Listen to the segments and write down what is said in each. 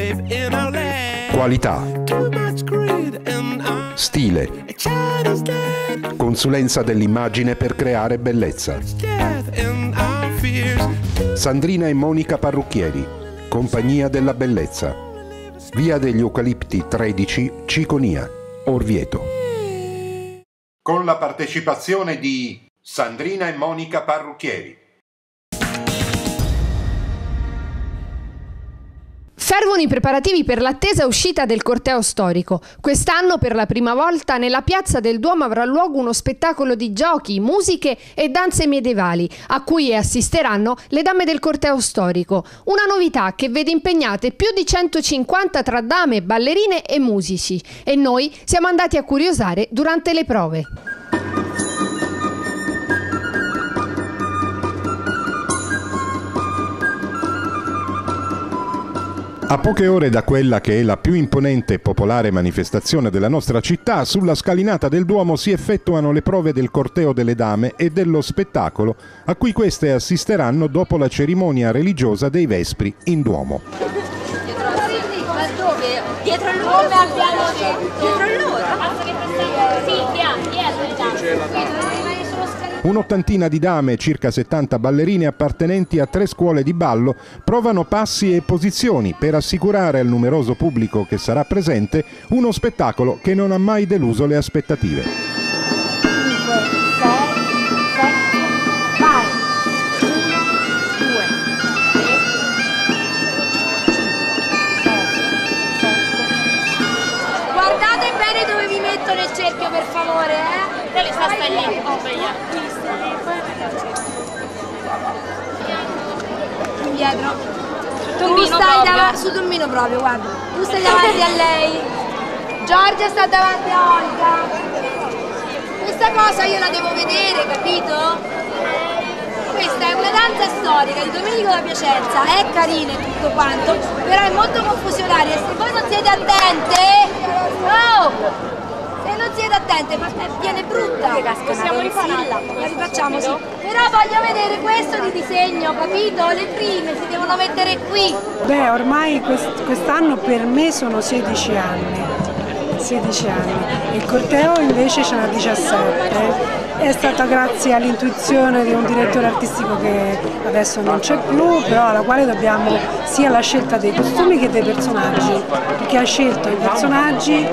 Qualità, stile, consulenza dell'immagine per creare bellezza. Sandrina e Monica Parrucchieri, Compagnia della Bellezza. Via degli Eucalipti 13, Ciconia, Orvieto. Con la partecipazione di Sandrina e Monica Parrucchieri. Fervono i preparativi per l'attesa uscita del corteo storico. Quest'anno, per la prima volta, nella piazza del Duomo avrà luogo uno spettacolo di giochi, musiche e danze medievali, a cui assisteranno le dame del corteo storico. Una novità che vede impegnate più di 150 tra dame, ballerine e musici. E noi siamo andati a curiosare durante le prove. A poche ore da quella che è la più imponente e popolare manifestazione della nostra città, sulla scalinata del Duomo si effettuano le prove del corteo delle dame e dello spettacolo a cui queste assisteranno dopo la cerimonia religiosa dei Vespri in Duomo. Dietro a loro? Dietro a loro? Sì, dietro. Un'ottantina di dame e circa 70 ballerine appartenenti a 3 scuole di ballo provano passi e posizioni per assicurare al numeroso pubblico che sarà presente uno spettacolo che non ha mai deluso le aspettative. 5, 6, 7, vai! 1, 2, 3, 5, 6, 7. Guardate bene dove vi metto nel cerchio, per favore, eh? Te sta lì, indietro. Tu stai su Tommino proprio, guarda. Tu stai davanti a lei. Giorgia sta davanti a Olga. Questa cosa io la devo vedere, capito? Questa è una danza storica di Domenico da Piacenza, è carina e tutto quanto, però è molto confusionaria. Se voi non siete attente, oh! Se non siete attente, viene brutta. Possiamo rifarla? La rifacciamo, sì. Però voglio vedere questo di disegno, capito? Le prime si devono mettere qui. Beh, ormai quest'anno per me sono 16 anni. 16 anni. Il corteo invece ce n'ha 17. È stata grazie all'intuizione di un direttore artistico che adesso non c'è più, però alla quale dobbiamo sia la scelta dei costumi che dei personaggi, perché ha scelto i personaggi,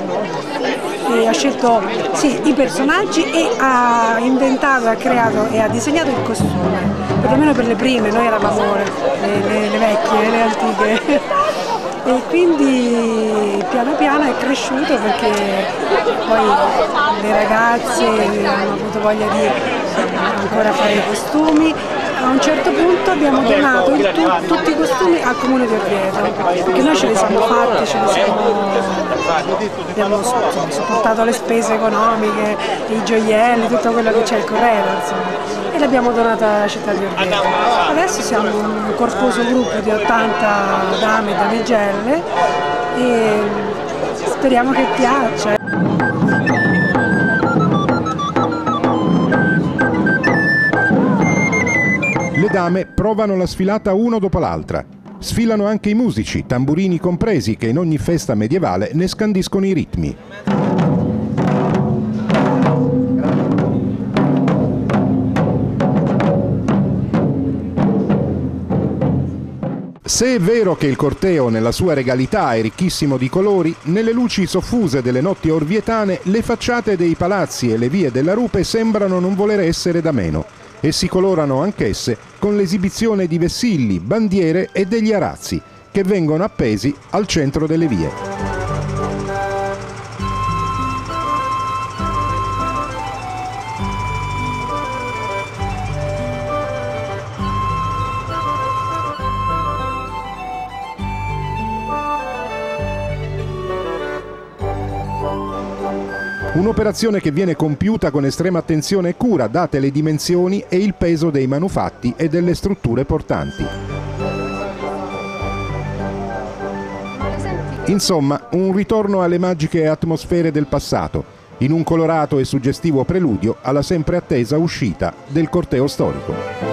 i personaggi e ha inventato, ha creato e ha disegnato il costume, perlomeno per le prime, noi eravamo le vecchie, le antiche. E quindi piano piano è cresciuto perché poi le ragazze hanno avuto voglia di ancora fare i costumi. A un certo punto abbiamo donato tutti i costumi al comune di Orvieto, perché noi ce li siamo fatti, abbiamo sopportato le spese economiche, i gioielli, tutto quello che c'è il corredo, insomma, e l'abbiamo donata alla città di Orvieto. Adesso siamo un corposo gruppo di 80 dame e damigelle e speriamo che piaccia. Le dame provano la sfilata uno dopo l'altra. Sfilano anche i musici, tamburini compresi, che in ogni festa medievale ne scandiscono i ritmi. Se è vero che il corteo nella sua regalità è ricchissimo di colori, nelle luci soffuse delle notti orvietane le facciate dei palazzi e le vie della rupe sembrano non voler essere da meno e si colorano anch'esse con l'esibizione di vessilli, bandiere e degli arazzi che vengono appesi al centro delle vie. Un'operazione che viene compiuta con estrema attenzione e cura, date le dimensioni e il peso dei manufatti e delle strutture portanti. Insomma, un ritorno alle magiche atmosfere del passato, in un colorato e suggestivo preludio alla sempre attesa uscita del corteo storico.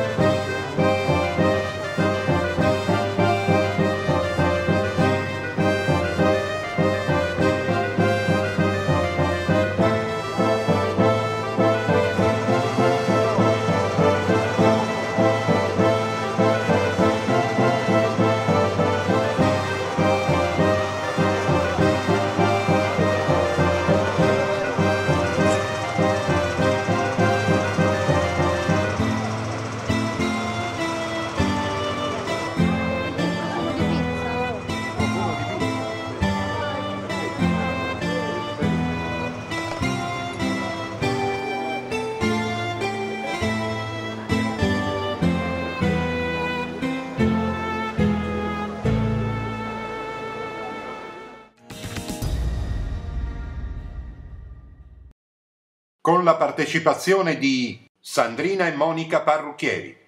con la partecipazione di Sandrina e Monica Parrucchieri.